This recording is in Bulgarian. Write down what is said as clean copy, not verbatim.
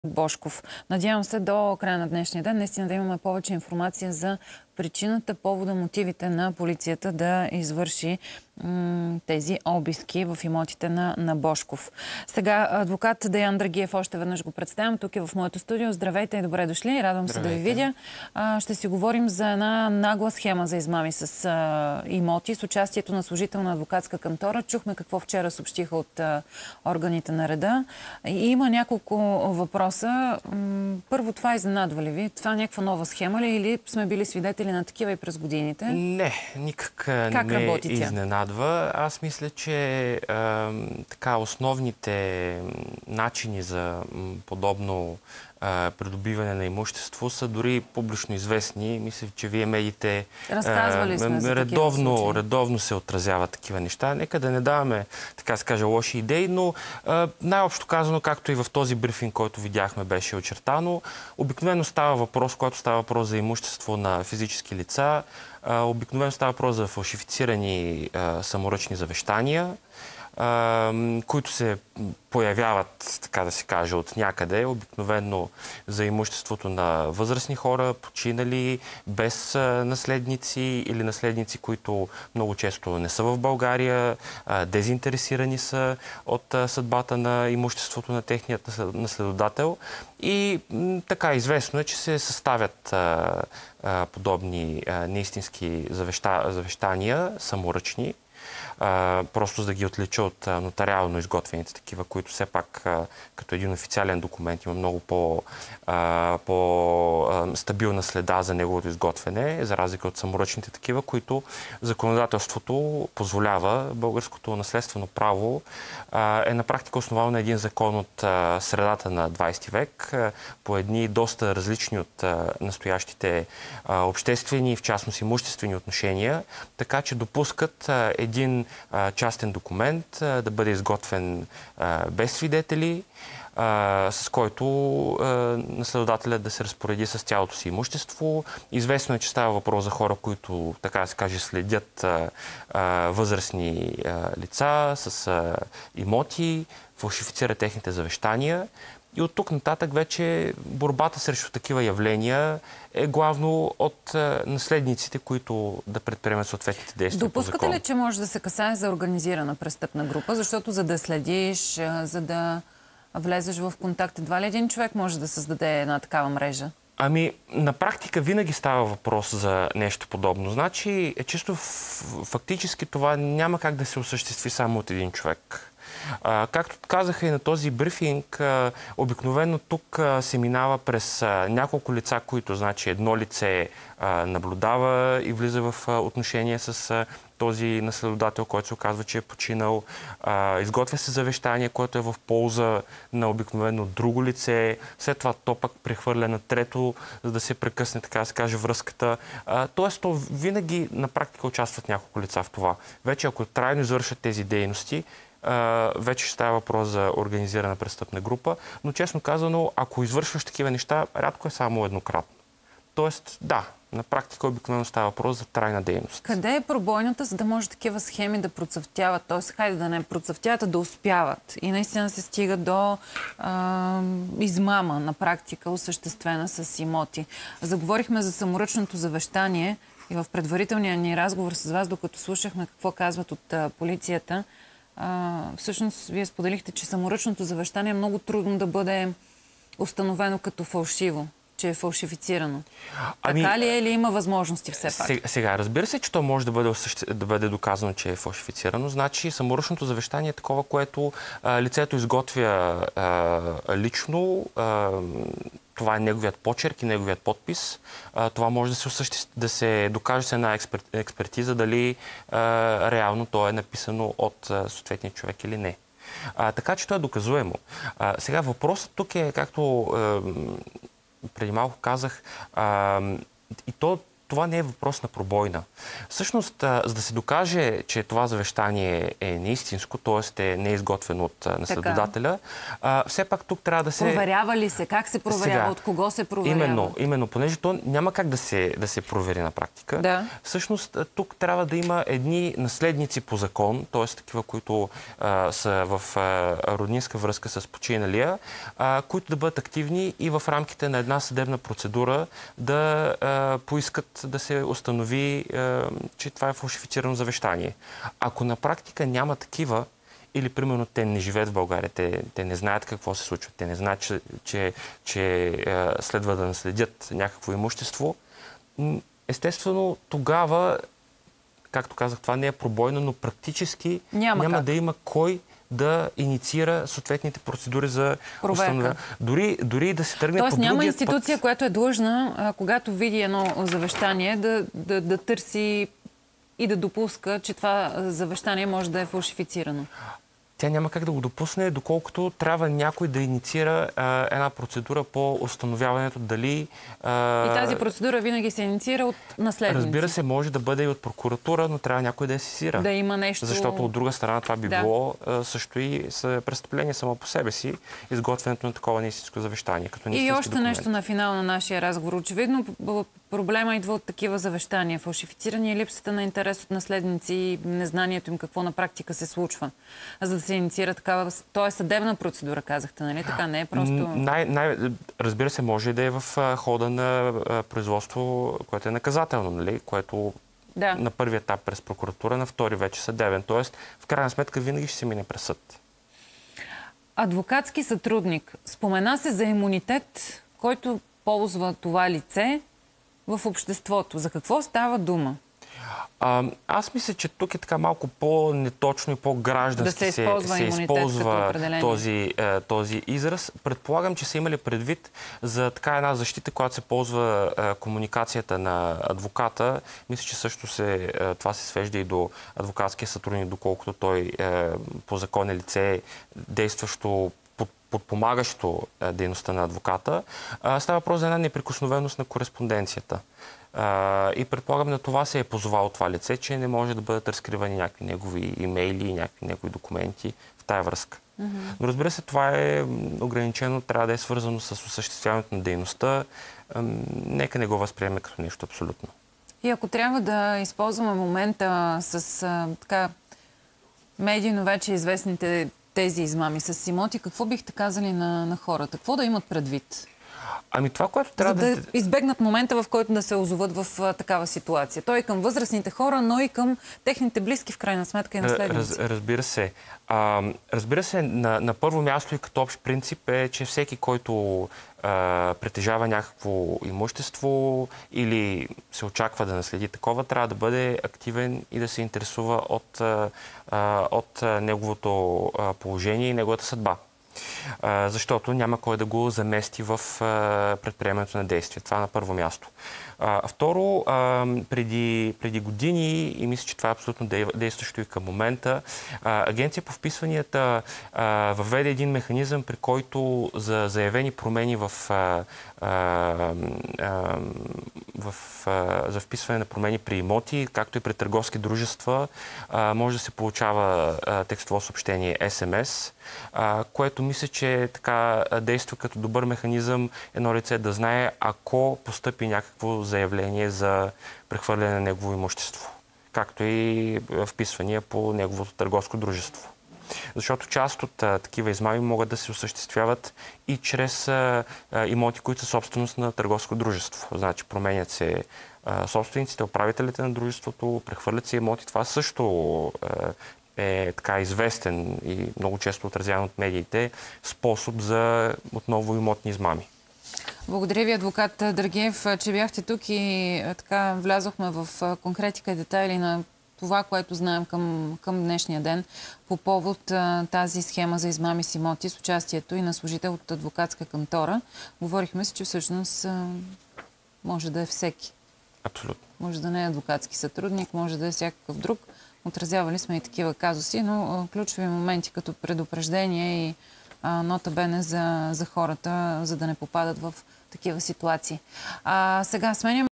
Божков. Надявам се до края на днешния ден наистина да имаме повече информация за причината, повода, мотивите на полицията да извърши тези обиски в имотите на Божков. Сега адвокат Деян Драгиев още веднъж го представям. Тук е в моето студио. Здравейте и добре дошли. Радвам се да ви видя. Ще си говорим за една нагла схема за измами с имоти, с участието на служител на адвокатска кантора. Чухме какво вчера съобщиха от органите на реда. И има няколко въпроса. Първо, това изненадва ли ви? Това е някаква нова схема ли или сме били свидетели на такива и през годините? Не, никак не ме изненадва. Аз мисля, че така основните начини за подобно придобиване на имущество са дори публично известни. Мисля, че вие медиите редовно се отразяват такива неща. Нека да не даваме, така се каже, лоши идеи, но най-общо казано, както и в този брифинг, който видяхме, беше очертано, обикновено става въпрос, когато става въпрос за имущество на физически лица, обикновено става въпрос за фалшифицирани саморъчни завещания, които се появяват, така да се каже, от някъде, обикновено за имуществото на възрастни хора, починали, без наследници или наследници, които много често не са в България, дезинтересирани са от съдбата на имуществото на техният наследодател. И така известно е, че се съставят подобни неистински завещания, саморъчни, просто за да ги отлича от нотариално изготвените такива, които все пак като един официален документ има много по-стабилна следа за неговото изготвяне, за разлика от саморъчните такива, които законодателството позволява. Българското наследствено право е на практика основано на един закон от средата на 20 век, по едни доста различни от настоящите обществени, в частност имуществени отношения, така че допускат един частен документ да бъде изготвен без свидетели, с който наследодателят да се разпореди с цялото си имущество. Известно е, че става въпрос за хора, които, така да се каже, следят възрастни лица с имоти, фалшифицират техните завещания. И от тук нататък вече борбата срещу такива явления е главно от наследниците, които да предприемат съответните действия по закон. Допускате ли, че може да се касае за организирана престъпна група? Защото за да следиш, за да влезеш в контакт, едва ли един човек може да създаде една такава мрежа? Ами, на практика винаги става въпрос за нещо подобно. Значи, чисто фактически това няма как да се осъществи само от един човек. Както казаха и на този брифинг, обикновено тук се минава през няколко лица, които, значи, едно лице наблюдава и влиза в отношение с този наследодател, който се оказва, че е починал. Изготвя се завещание, което е в полза на обикновено друго лице. След това то пък прехвърля на трето, за да се прекъсне, така да се каже, връзката. Тоест, то винаги на практика участват няколко лица в това. Вече ако трайно извършат тези дейности, вече ще става въпрос за организирана престъпна група, но честно казано, ако извършваш такива неща, рядко е само еднократно. Тоест, да, на практика обикновено става въпрос за трайна дейност. Къде е пробойната, за да може такива схеми да процъфтяват? Тоест, хайде да не процъфтяват, а да успяват. И наистина се стига до измама на практика, осъществена с имоти. Заговорихме за саморъчното завещание и в предварителния ни разговор с вас, докато слушахме какво казват от полицията, всъщност, вие споделихте, че саморъчното завещание е много трудно да бъде установено като фалшиво, че е фалшифицирано. Така ли е или има възможности все пак? Сега, разбира се, че то може да бъде доказано, че е фалшифицирано. Значи, саморъчното завещание е такова, което лицето изготвя лично. Това е неговият почерк и неговият подпис. Това може да се докаже с една експертиза дали реално то е написано от съответния човек или не. Така че то е доказуемо. Сега въпросът тук е, както преди малко казах, и това не е въпрос на пробойна. Всъщност, за да се докаже, че това завещание е неистинско, т.е. не е изготвено от наследодателя, все пак тук трябва да се... Проверява ли се? Как се проверява? От кого се проверява? Именно, понеже то няма как да се провери на практика. Да. Всъщност, тук трябва да има едни наследници по закон, т.е. такива, които са в роднинска връзка с починалия, които да бъдат активни и в рамките на една съдебна процедура да поискат да се установи, че това е фалшифицирано завещание. Ако на практика няма такива, или, примерно, те не живеят в България, те не знаят какво се случва, те не знаят, че следва да наследят някакво имущество, естествено, тогава, както казах, това не е пробойно, но практически няма да има кой да инициира съответните процедури за установяване. Дори да се тръгне по другия път. Тоест няма институция, която е длъжна, когато види едно завещание, да търси и да допуска, че това завещание може да е фалшифицирано. Тя няма как да го допусне, доколкото трябва някой да инициира една процедура по установяването дали... И тази процедура винаги се инициира от наследници. Разбира се, може да бъде и от прокуратура, но трябва някой да я асистира. Да има нещо... Защото от друга страна това би било също и престъпление само по себе си, изготвянето на такова неистинско завещание. Като и още нещо на финал на нашия разговор. Очевидно проблема идва от такива завещания. Фалшифицирани е липсата на интерес от наследници и незнанието им какво на практика се случва. За да се инициира такава... То е съдебна процедура, казахте, нали? Така не е просто... Разбира се, може да е в хода на производство, което е наказателно, нали? Което на първи етап през прокуратура, на втори вече съдебен. Тоест, в крайна сметка, винаги ще се мине през съд. Адвокатски сътрудник. Спомена се за имунитет, който ползва това лице в обществото. За какво става дума? Аз мисля, че тук е така малко по-неточно и по-граждански да се използва този израз. Предполагам, че са имали предвид за така една защита, която се ползва комуникацията на адвоката. Мисля, че също това се свежда и до адвокатския сътрудник, доколкото той по закон е лице, действащо подпомагащо дейността на адвоката. Става въпрос за една неприкосновеност на кореспонденцията. И предполагам, на това се е позовало това лице, че не може да бъдат разкривани някакви негови имейли и някакви негови документи в тая връзка. Но разбира се, това е ограничено, трябва да е свързано с осъществяването на дейността. Нека не го възприеме като нещо абсолютно. И ако трябва да използваме момента с така медийно вече известните тези измами с имоти, какво бихте казали на хората? Какво да имат предвид? Това, което трябва да избегнат момента, в който да се озоват в такава ситуация. Той и към възрастните хора, но и към техните близки, в крайна сметка, и наследници. Разбира се. Разбира се, на първо място и като общ принцип е, че всеки, който притежава някакво имущество или се очаква да наследи такова, трябва да бъде активен и да се интересува от неговото положение и неговата съдба. Защото няма кой да го замести в предприемането на действия. Това на първо място. Второ, преди години, и мисля, че това е абсолютно действащо и към момента, Агенция по вписванията въведе един механизъм, при който за заявени промени за вписване на промени при имоти, както и при търговски дружества, може да се получава текстово съобщение SMS, което мисля, че така действа като добър механизъм едно лице да знае, ако постъпи някакво заявление за прехвърляне на негово имущество, както и вписвания по неговото търговско дружество. Защото част от такива измами могат да се осъществяват и чрез имоти, които са собственост на търговско дружество. Значи променят се собствениците, управителите на дружеството, прехвърлят се имоти. Това също е така известен и много често отразяван от медиите способ за отново имотни измами. Благодаря ви, адвокат Драгиев, че бяхте тук и така влязохме в конкретика и детайли на това, което знаем към днешния ден по повод тази схема за измами с имоти с участието и на служител от адвокатска кантора. Говорихме си, че всъщност може да е всеки. Абсолютно. Може да не е адвокатски сътрудник, може да е всякакъв друг. Отразявали сме и такива казуси, но ключови моменти като предупреждение и нота бене за хората, за да не попадат в такива ситуации. Сега сменяме